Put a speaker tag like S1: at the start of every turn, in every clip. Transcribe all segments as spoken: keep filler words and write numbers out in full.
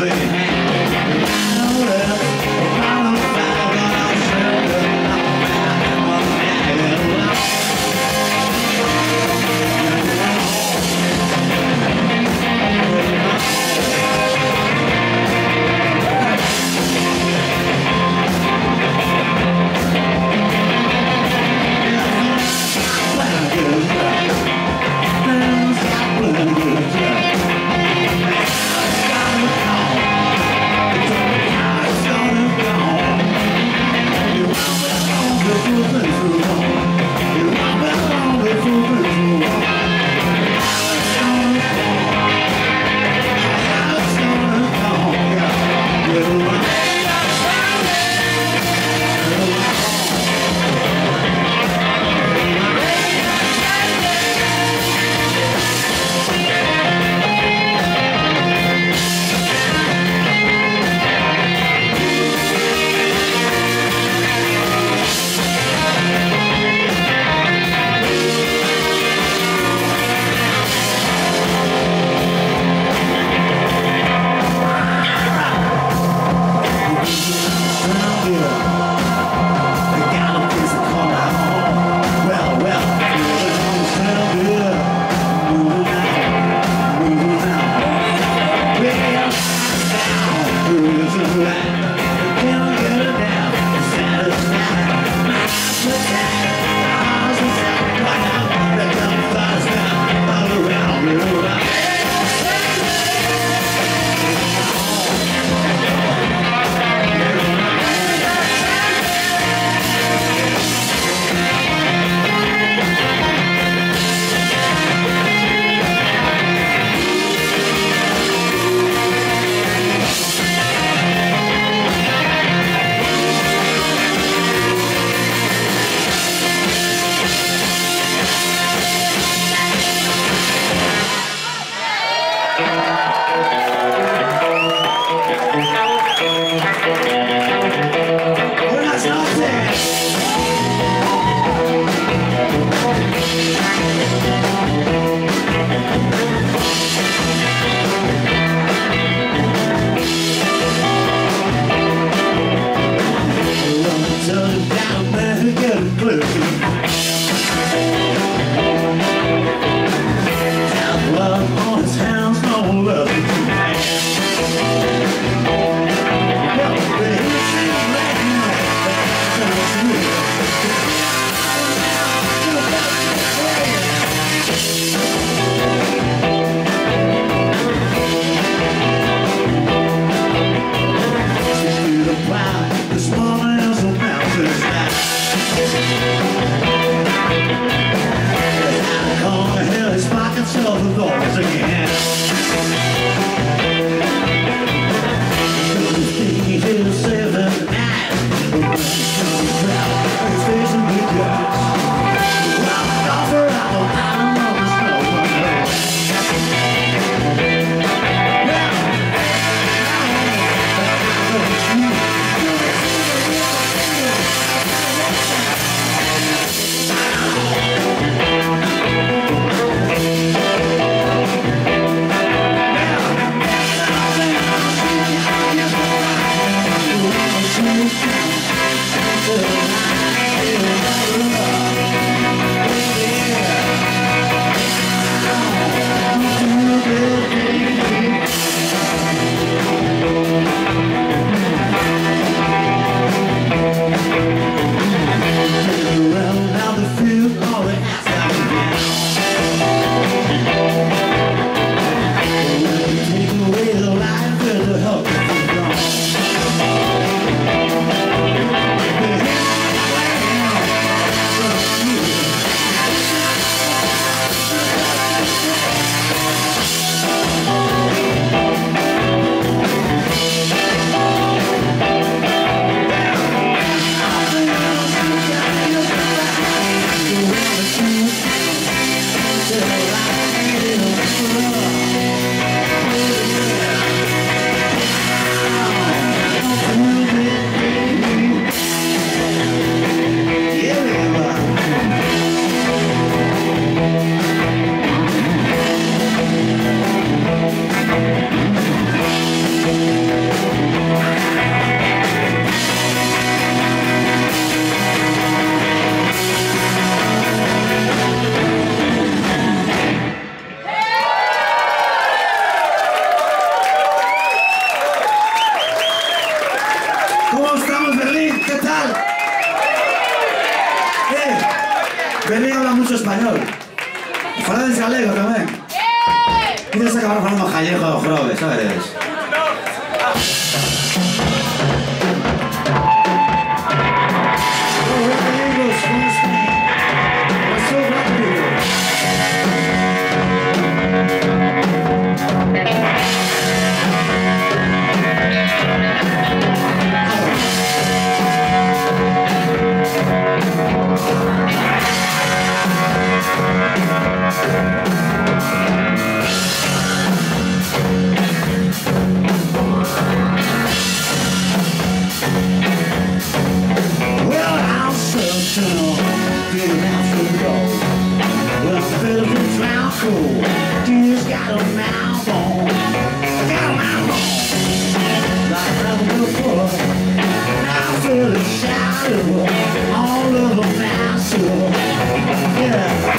S1: Thank you. mucho español. Falades galego tamén. Queres acabar falando gallego do grove, sabes?
S2: She's got a mouth on, got a mouth on, like never before. Now I feel a shadow all over my soul. Yeah.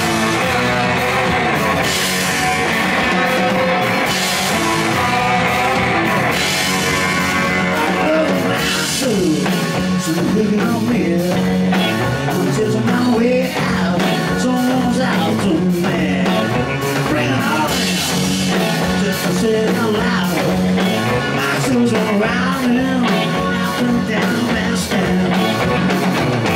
S2: All over my soul. So looking on me, I'm just on my way out. Someone's out to me. Bring it on in, just to say it out loud. My soul's all around him, up and down and stand.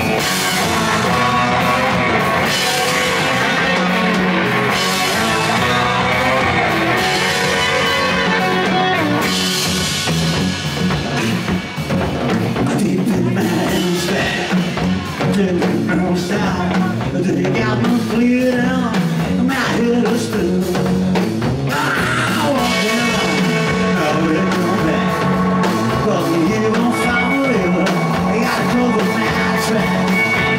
S2: Deep in my hands back, till the girls down, till they got me clear down. My head is still. I walk down, now they come back. But you won't find me, I gotta cover my track.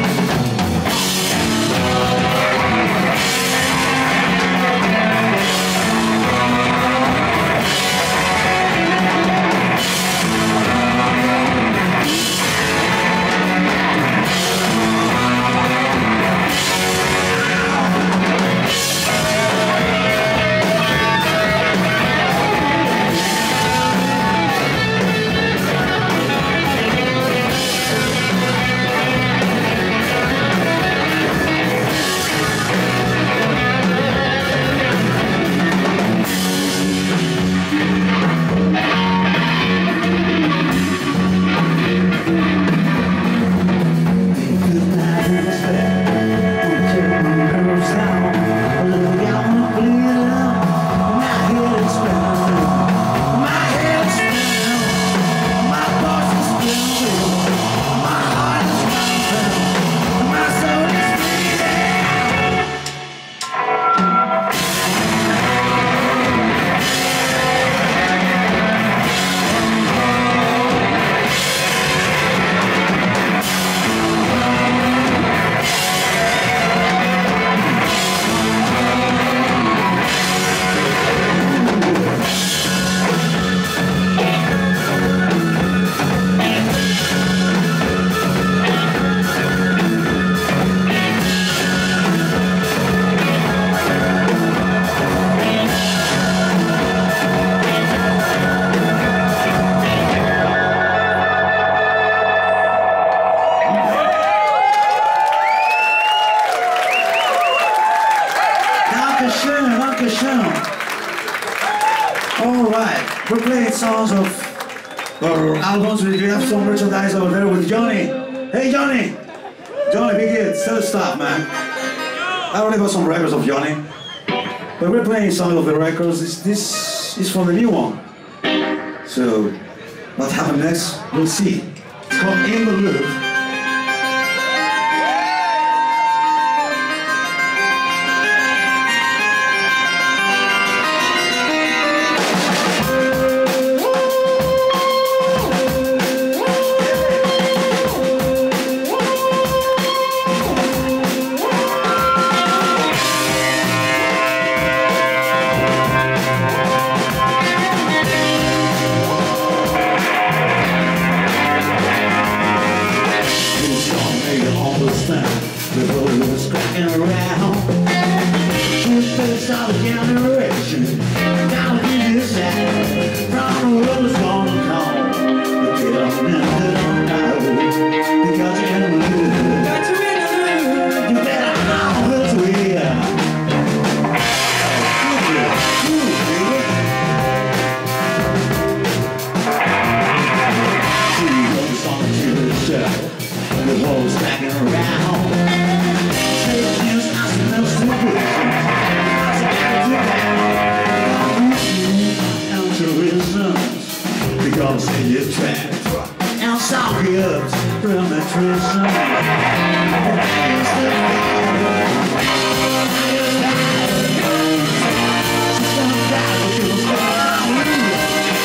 S1: Alright, we're playing songs of our albums. We have some merchandise over there with Johnny. Hey Johnny! Johnny, big hit, still stuff, man. I already got some records of Johnny. But we're playing some of the records. This, this is from the new one. So, what happens next, we'll see. It's called In the Loop. gonna see you trapped and sock you up from attrition. It's the fire. Some guy will start with you.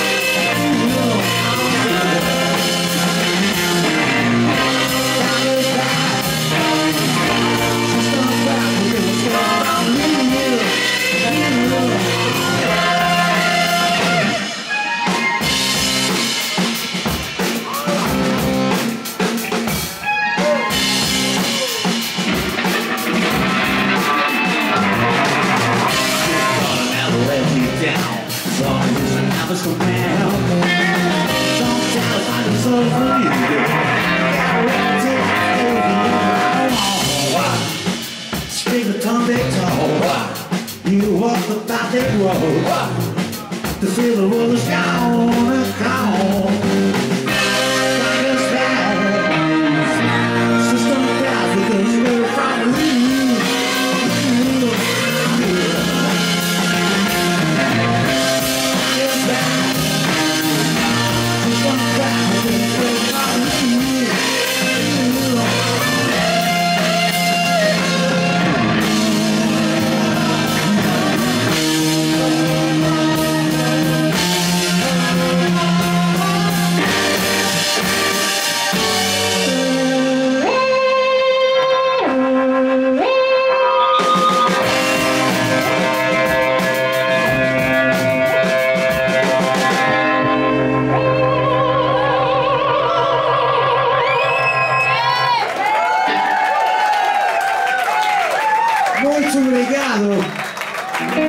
S1: So man, sometimes I just so for you. Speak the tongue they talk. You walk the path they road. To feel the world is gonna come. Like a sky, system path because we're from you. Muito obrigado.